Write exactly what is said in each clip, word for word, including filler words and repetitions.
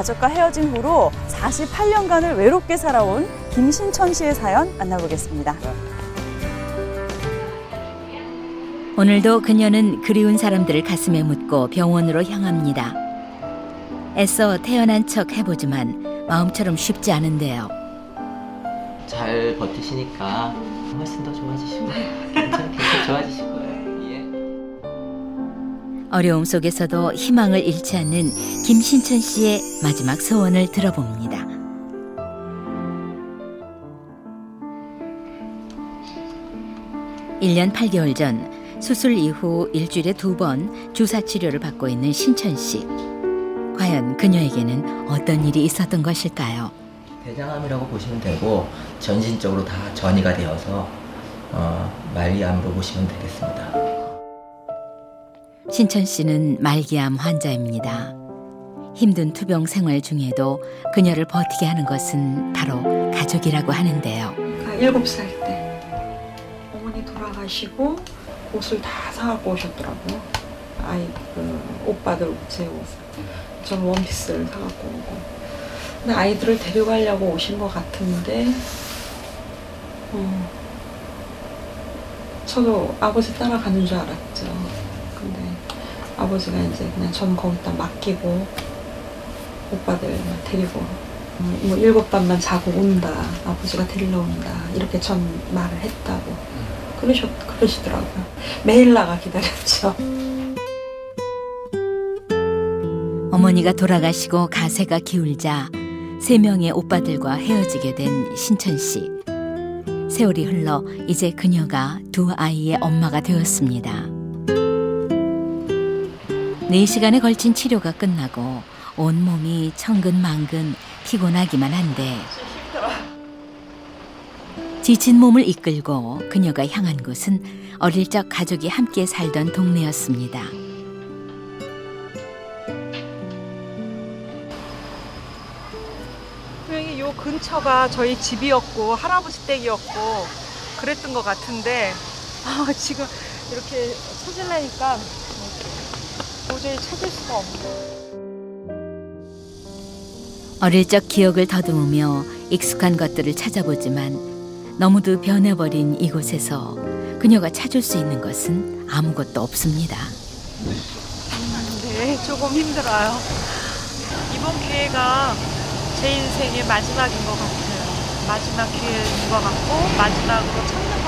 가족과 헤어진 후로 사십팔 년간을 외롭게 살아온 김신천 씨의 사연 만나보겠습니다. 오늘도 그녀는 그리운 사람들을 가슴에 묻고 병원으로 향합니다. 애써 태어난 척 해보지만 마음처럼 쉽지 않은데요. 잘 버티시니까 훨씬 더 좋아지시고 괜찮, 계속 좋아지실 거예요. 예. 어려움 속에서도 희망을 잃지 않는 김신천 씨의 마지막 소원을 들어봅니다. 일 년 팔 개월 전 수술 이후 일주일에 두 번 주사 치료를 받고 있는 신천 씨. 과연 그녀에게는 어떤 일이 있었던 것일까요? 대장암이라고 보시면 되고 전신적으로 다 전이가 되어서 어, 말기암으로 보시면 되겠습니다. 신천 씨는 말기암 환자입니다. 힘든 투병 생활 중에도 그녀를 버티게 하는 것은 바로 가족이라고 하는데요. 일곱 살 때 어머니 돌아가시고 옷을 다 사갖고 오셨더라고요. 아이 그 오빠들 제 옷, 저는 원피스를 사갖고 오고. 근데 아이들을 데려가려고 오신 것 같은데, 어, 저도 아버지 따라가는 줄 알았죠. 근데 아버지가 이제 그냥 전 거기다 맡기고 오빠들 데리고 뭐 일곱 밤만 자고 온다, 아버지가 데리러 온다 이렇게 전 말을 했다고 그러셨 그러시더라고요. 매일 나가 기다렸죠. 어머니가 돌아가시고 가세가 기울자 세 명의 오빠들과 헤어지게 된 신천 씨. 세월이 흘러 이제 그녀가 두 아이의 엄마가 되었습니다. 네 시간에 걸친 치료가 끝나고 온몸이 천근만근 피곤하기만 한데 지친 몸을 이끌고 그녀가 향한 곳은 어릴 적 가족이 함께 살던 동네였습니다. 요 근처가 저희 집이었고 할아버지 댁이었고 그랬던 것 같은데 아, 지금 이렇게 찾으려니까 도저히 찾을 수가 없네. 어릴 적 기억을 더듬으며 익숙한 것들을 찾아보지만 너무도 변해버린 이곳에서 그녀가 찾을 수 있는 것은 아무것도 없습니다. 네, 조금 힘들어요. 이번 기회가 제 인생의 마지막인 것 같아요. 마지막 기회인 것 같고 마지막으로 찾는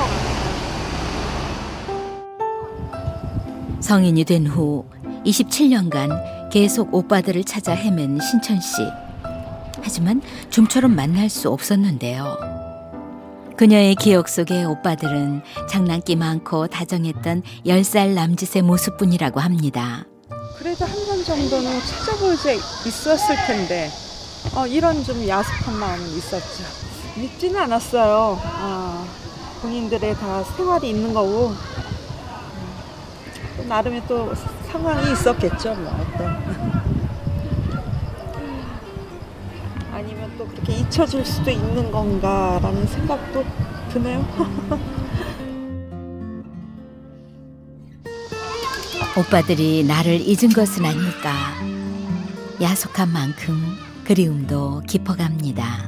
것 같아요. 성인이 된 후 이십칠 년간 계속 오빠들을 찾아 헤맨 신천 씨. 하지만 좀처럼 만날 수 없었는데요. 그녀의 기억 속의 오빠들은 장난기 많고 다정했던 열 살 남짓의 모습뿐이라고 합니다. 그래도 한 번 정도는 찾아볼 수 있었을 텐데 어, 이런 좀 야속한 마음은 있었죠. 믿지는 않았어요. 아, 본인들의 다 생활이 있는 거고 음, 나름의 또 상황이 있었겠죠. 뭐 어떤 아니면 또 그렇게 잊혀질 수도 있는 건가라는 생각도 드네요. 오빠들이 나를 잊은 것은 아닐까. 야속한 만큼 그리움도 깊어갑니다.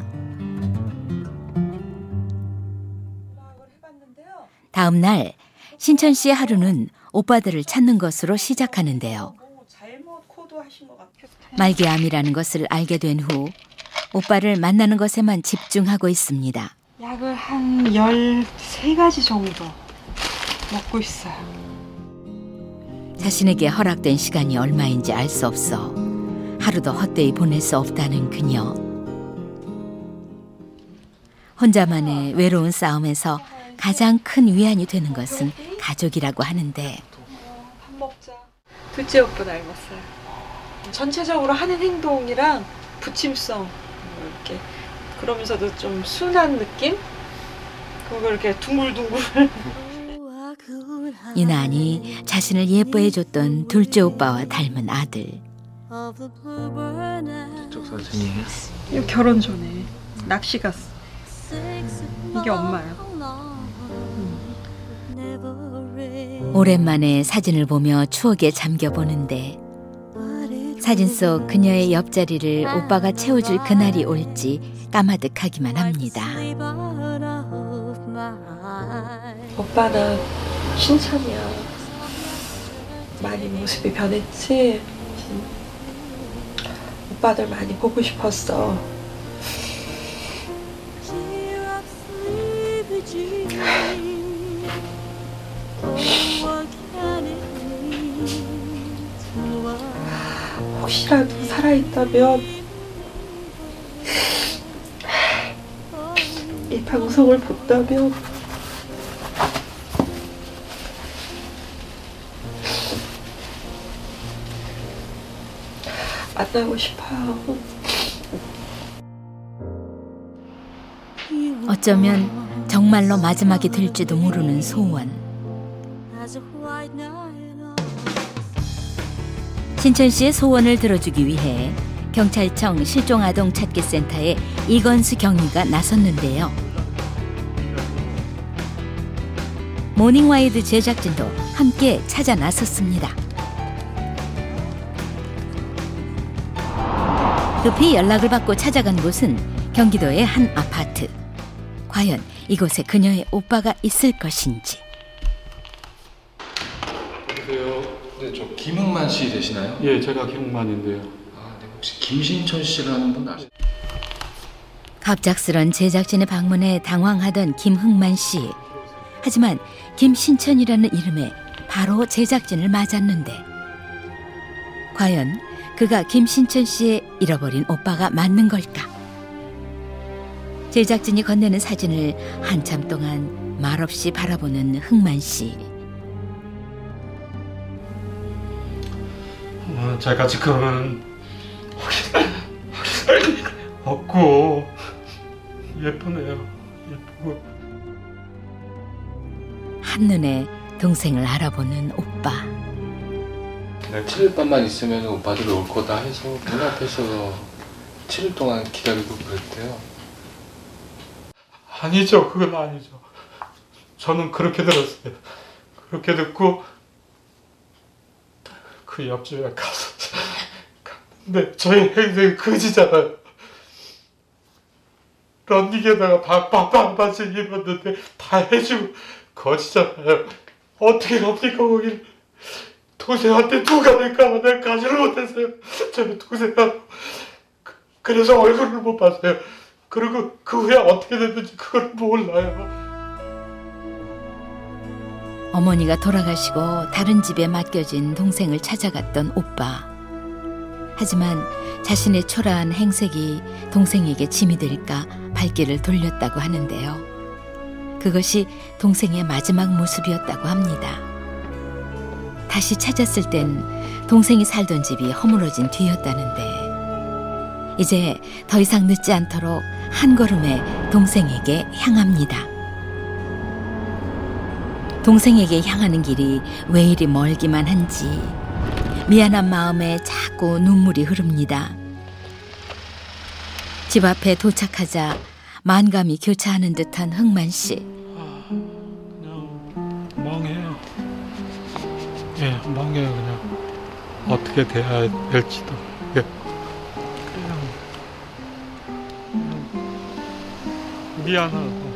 다음 날 신천 씨의 하루는 오빠들을 찾는 것으로 시작하는데요. 말기암이라는 것을 알게 된 후 오빠를 만나는 것에만 집중하고 있습니다. 약을 한 열세 가지 정도 먹고 있어요. 자신에게 허락된 시간이 얼마인지 알 수 없어 하루도 헛되이 보낼 수 없다는 그녀. 혼자만의 외로운 싸움에서 가장 큰 위안이 되는 것은 가족이라고 하는데 밥 먹자. 둘째 오빠 닮았어요. 전체적으로 하는 행동이랑 부침성 이렇게 그러면서도 좀 순한 느낌? 그걸 이렇게 둥글둥글. 유난히 자신을 예뻐해줬던 둘째 오빠와 닮은 아들. 쪽 사진이에요? 이거 결혼 전에 낚시 갔어. 이게 엄마예요. 오랜만에 사진을 보며 추억에 잠겨보는데 사진 속 그녀의 옆자리를 오빠가 채워줄 그날이 올지 까마득하기만 합니다. 오빠는 신천이야. 많이 모습이 변했지? 오빠들 많이 보고 싶었어. 혹시라도 살아있다면 이 방송을 본다면 만나고 싶어요. 어쩌면 정말로 마지막이 될지도 모르는 소원. 신천 씨의 소원을 들어주기 위해 경찰청 실종아동 찾기센터에 이건수 경위가 나섰는데요. 모닝와이드 제작진도 함께 찾아 나섰습니다. 급히 연락을 받고 찾아간 곳은 경기도의 한 아파트. 과연 이곳에 그녀의 오빠가 있을 것인지. 안녕하세요. 네, 저 김흥만 씨 되시나요? 예, 제가 김흥만인데요. 아, 네, 혹시 김신천 씨라는 분 아세요? 갑작스런 제작진의 방문에 당황하던 김흥만 씨. 하지만 김신천이라는 이름에 바로 제작진을 맞았는데 과연 그가 김신천 씨의 잃어버린 오빠가 맞는 걸까? 제작진이 건네는 사진을 한참 동안 말없이 바라보는 흥만 씨. 어, 제가 지금은 확인할 리가 없고 예쁘네요. 예쁘고 한눈에 동생을 알아보는 오빠. 네, 칠 일 밤만 있으면 오빠들이 올 거다 해서 문 앞에서 칠 일 동안 기다리고 그랬대요. 아니죠. 그건 아니죠. 저는 그렇게 들었어요. 그렇게 듣고 그 옆집에 가서 갔는데 저희 행생이 그지잖아요. 런닝에다가 반반 바지 입었는데 다 해주고 거지잖아요. 어떻게 갑니까 거기를. 동생한테 누가 될까봐 내가 가지를 못했어요. 저희 동생하고. 그래서 얼굴을 못 봤어요. 그리고 그 후에 어떻게 됐는지 그걸 몰라요. 어머니가 돌아가시고 다른 집에 맡겨진 동생을 찾아갔던 오빠. 하지만 자신의 초라한 행색이 동생에게 짐이 될까 발길을 돌렸다고 하는데요. 그것이 동생의 마지막 모습이었다고 합니다. 다시 찾았을 땐 동생이 살던 집이 허물어진 뒤였다는데 이제 더 이상 늦지 않도록 한 걸음에 동생에게 향합니다. 동생에게 향하는 길이 왜 이리 멀기만 한지 미안한 마음에 자꾸 눈물이 흐릅니다. 집 앞에 도착하자 만감이 교차하는 듯한 흥만 씨. 아, 그냥 멍해요. 예, 멍해요. 그냥 어떻게 돼야 될지도. 예. 그냥, 그냥 미안하고.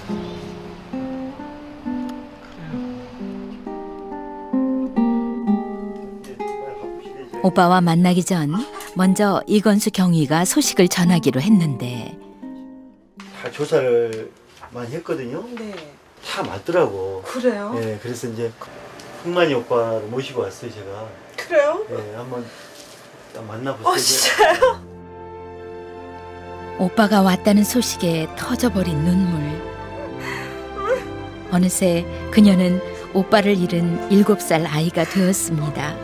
오빠와 만나기 전 먼저 이건수 경위가 소식을 전하기로 했는데 다 조사를 많이 했거든요. 네. 다 맞더라고. 그래요? 예, 그래서 이제 흥만이 오빠를 모시고 왔어요, 제가. 그래요? 예, 한번 만나보세요. 어, 진짜요? 오빠가 왔다는 소식에 터져버린 눈물. 어느새 그녀는 오빠를 잃은 일곱 살 아이가 되었습니다.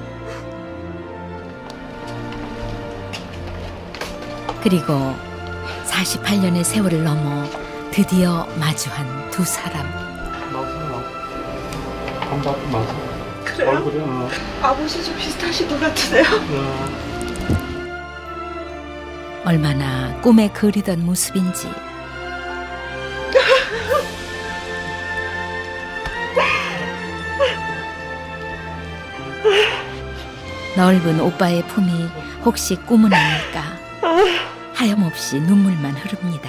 그리고 사십팔 년의 세월을 넘어 드디어 마주한 두 사람. 맞아요. 반박 맞아. 그래요? 얼굴이 어, 아버지 좀 비슷하신 것 같으네요. 어. 얼마나 꿈에 그리던 모습인지. 넓은 오빠의 품이 혹시 꿈은 아닐까 하염없이 눈물만 흐릅니다.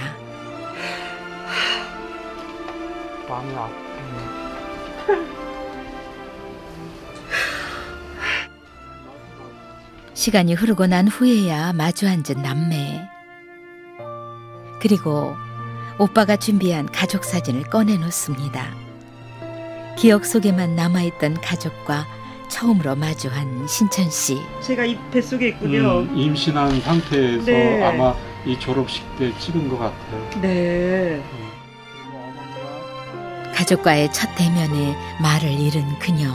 마음이 아프네. 시간이 흐르고 난 후에야 마주 앉은 남매. 그리고 오빠가 준비한 가족 사진을 꺼내놓습니다. 기억 속에만 남아있던 가족과 처음으로 마주한 신천 씨. 제가 이 뱃속에 있군요. 음, 임신한 상태에서 네. 아마 이 졸업식 때 찍은 것 같아요. 네. 가족과의 첫 대면에 말을 잃은 그녀.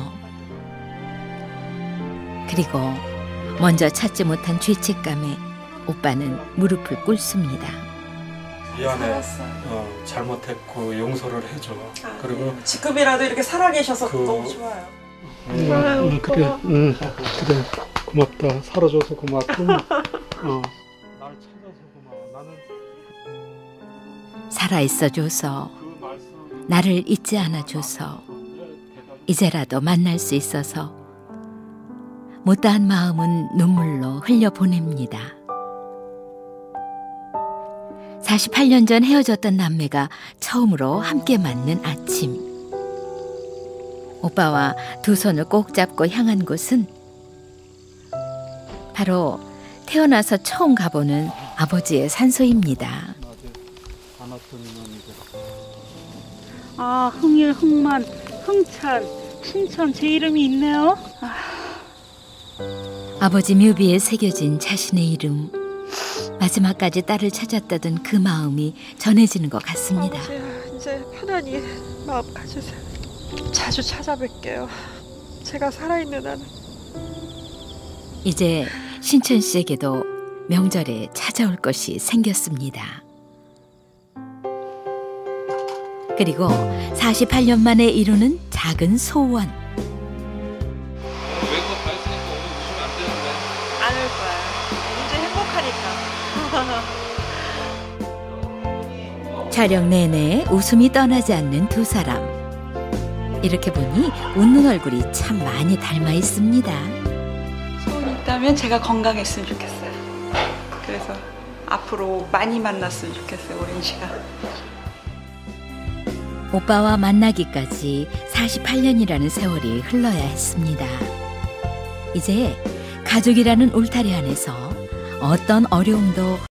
그리고 먼저 찾지 못한 죄책감에 오빠는 무릎을 꿇습니다. 미안해. 살았어요. 어, 잘못했고 용서를 해줘. 아, 그리고 네. 지금이라도 이렇게 살아계셔서 그- 너무 좋아요. 응, 아유, 응, 그래, 오빠. 응, 그래, 고맙다. 살아줘서 고맙고, 어, 날 찾아서 고마워. 나는 살아있어줘서, 그 말씀 나를 잊지 않아줘서, 이제라도 만날 수 있어서 못다한 마음은 눈물로 흘려보냅니다. 사십팔 년 전 헤어졌던 남매가 처음으로 함께 맞는 아침. 오빠와 두 손을 꼭 잡고 향한 곳은 바로 태어나서 처음 가보는 아버지의 산소입니다. 안 왔던 인원이들. 아, 흥일, 흥만, 흥찬, 신천 제 이름이 있네요. 아, 아버지 묘비에 새겨진 자신의 이름. 마지막까지 딸을 찾았다던 그 마음이 전해지는 것 같습니다. 아버지, 이제 편안히 마음 가지세요. 자주 찾아뵐게요. 제가 살아있는 한은. 이제 신천 씨에게도 명절에 찾아올 것이 생겼습니다. 그리고 사십팔 년 만에 이루는 작은 소원. 외국 다 했으니까 오늘 오시면 안 되는데. 안 올 거야. 이제 행복하니까. 촬영 내내 웃음이 떠나지 않는 두 사람. 이렇게 보니 웃는 얼굴이 참 많이 닮아 있습니다. 소원이 있다면 제가 건강했으면 좋겠어요. 그래서 앞으로 많이 만났으면 좋겠어요, 오랜 시간. 오빠와 만나기까지 사십팔 년이라는 세월이 흘러야 했습니다. 이제 가족이라는 울타리 안에서 어떤 어려움도